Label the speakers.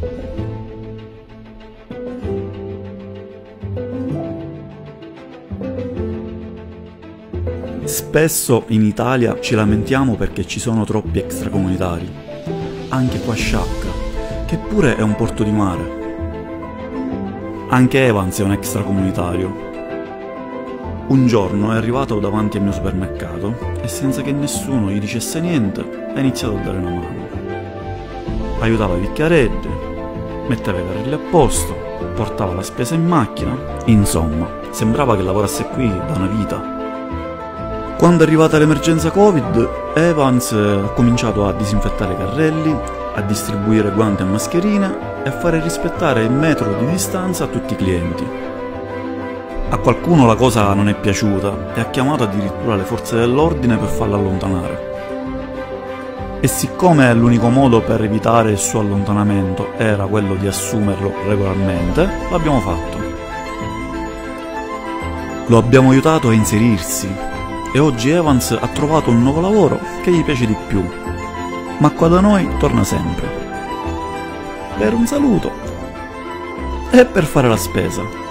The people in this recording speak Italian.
Speaker 1: Spesso in Italia ci lamentiamo perché ci sono troppi extracomunitari, anche qua a Sciacca, che pure è un porto di mare. Anche Evans è un extracomunitario. Un giorno è arrivato davanti al mio supermercato e senza che nessuno gli dicesse niente ha iniziato a dare una mano. Aiutava i picchiareddi, metteva i carrelli a posto, portava la spesa in macchina, insomma, sembrava che lavorasse qui da una vita. Quando è arrivata l'emergenza Covid, Evans ha cominciato a disinfettare i carrelli, a distribuire guanti e mascherine e a fare rispettare il metro di distanza a tutti i clienti. A qualcuno la cosa non è piaciuta e ha chiamato addirittura le forze dell'ordine per farla allontanare. E siccome l'unico modo per evitare il suo allontanamento era quello di assumerlo regolarmente, l'abbiamo fatto. Lo abbiamo aiutato a inserirsi e oggi Evans ha trovato un nuovo lavoro che gli piace di più, ma qua da noi torna sempre. Per un saluto e per fare la spesa.